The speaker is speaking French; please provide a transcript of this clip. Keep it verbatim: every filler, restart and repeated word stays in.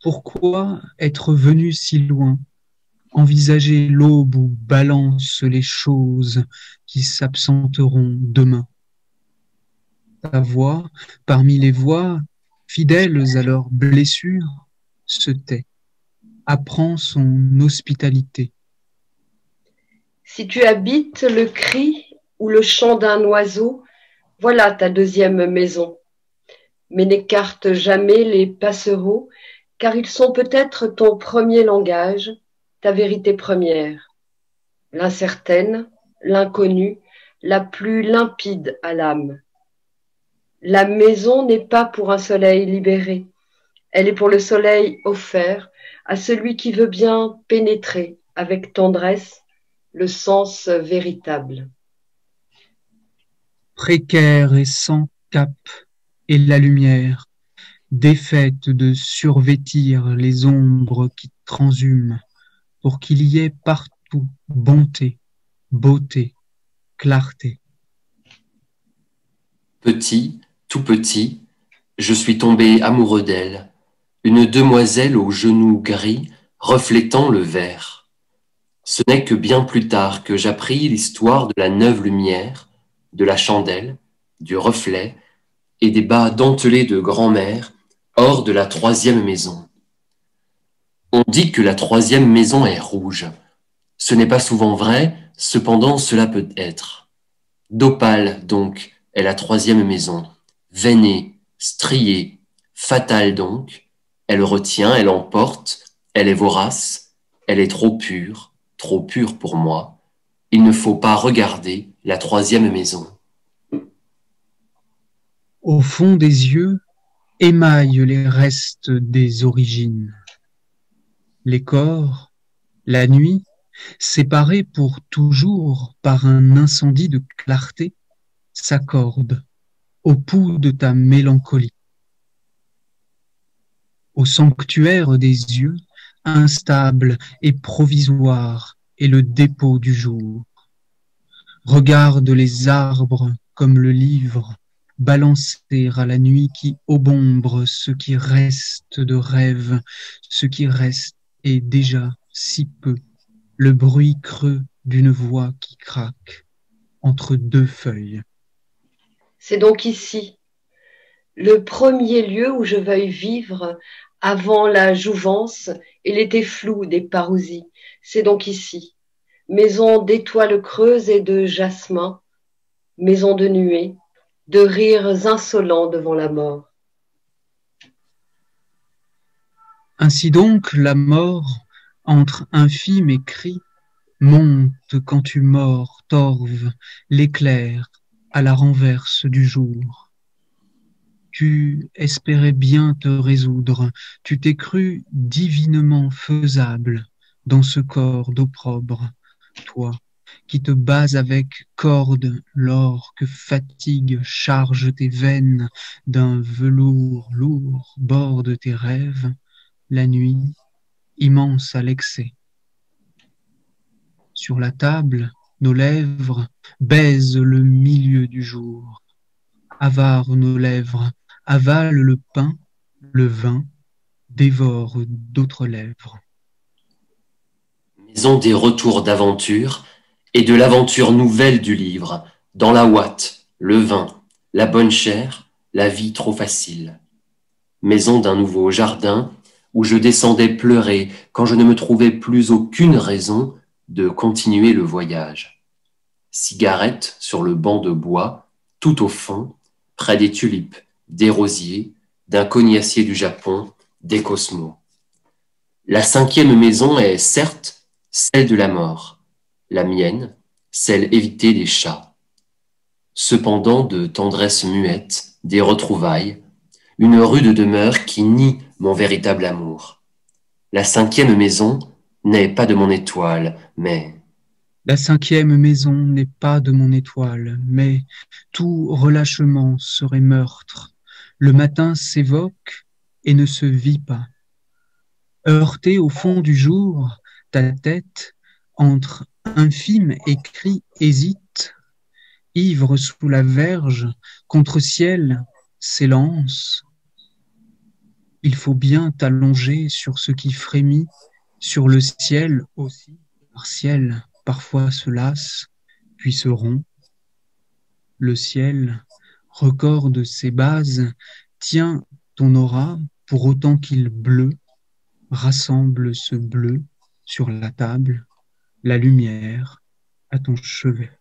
Pourquoi être venu si loin, envisager l'aube où balancent les choses qui s'absenteront demain? Ta voix, parmi les voix, fidèles à leurs blessures, se tait, apprend son hospitalité. Si tu habites le cri ou le chant d'un oiseau, voilà ta deuxième maison. Mais n'écarte jamais les passereaux, car ils sont peut-être ton premier langage, ta vérité première. L'incertaine, l'inconnue, la plus limpide à l'âme. La maison n'est pas pour un soleil libéré, elle est pour le soleil offert à celui qui veut bien pénétrer avec tendresse le sens véritable. Précaire et sans cap et la lumière, défaite de survêtir les ombres qui transhument, pour qu'il y ait partout bonté, beauté, clarté. Petit, tout petit, je suis tombé amoureux d'elle, une demoiselle aux genoux gris reflétant le vert. Ce n'est que bien plus tard que j'appris l'histoire de la neuve lumière, de la chandelle, du reflet et des bas dentelés de grand-mère hors de la troisième maison. On dit que la troisième maison est rouge. Ce n'est pas souvent vrai, cependant cela peut être. D'opale, donc, est la troisième maison, veinée, striée, fatale donc. Elle retient, elle emporte, elle est vorace, elle est trop pure, trop pure pour moi. Il ne faut pas regarder la troisième maison. Au fond des yeux émaillent les restes des origines. Les corps, la nuit, séparés pour toujours par un incendie de clarté, s'accordent au pouls de ta mélancolie. Au sanctuaire des yeux, instable et provisoire est le dépôt du jour. Regarde les arbres comme le livre, balancer à la nuit qui obombre ce qui reste de rêve, ce qui reste est déjà si peu, le bruit creux d'une voix qui craque entre deux feuilles. C'est donc ici, le premier lieu où je veuille vivre avant la jouvence et l'été flou des parousies. C'est donc ici, maison d'étoiles creuses et de jasmin, maison de nuées, de rires insolents devant la mort. Ainsi donc, la mort, entre infime et cri, monte quand tu mords, torve, l'éclair à la renverse du jour. Tu espérais bien te résoudre, tu t'es cru divinement faisable dans ce corps d'opprobre, toi qui te bats avec corde lors que fatigue charge tes veines d'un velours lourd borde tes rêves, la nuit, immense à l'excès. Sur la table, nos lèvres baisent le milieu du jour. Avares nos lèvres, avalent le pain, le vin, dévorent d'autres lèvres. Maison des retours d'aventure et de l'aventure nouvelle du livre, dans la ouate, le vin, la bonne chère, la vie trop facile. Maison d'un nouveau jardin où je descendais pleurer quand je ne me trouvais plus aucune raison de continuer le voyage. Cigarette sur le banc de bois, tout au fond, près des tulipes, des rosiers, d'un cognacier du Japon, des cosmos. La cinquième maison est, certes, celle de la mort, la mienne, celle évitée des chats. Cependant, de tendresse muette, des retrouvailles, une rude demeure qui nie mon véritable amour. La cinquième maison n'est pas de mon étoile, mais... La cinquième maison n'est pas de mon étoile, mais tout relâchement serait meurtre. Le matin s'évoque et ne se vit pas. Heurté au fond du jour, ta tête, entre infime et cri, hésite. Ivre sous la verge, contre ciel, s'élance. il faut bien t'allonger sur ce qui frémit, sur le ciel aussi, partiel, parfois se lasse, puis se rompt. Le ciel, record de ses bases, tient ton aura pour autant qu'il bleue, rassemble ce bleu sur la table, la lumière à ton chevet.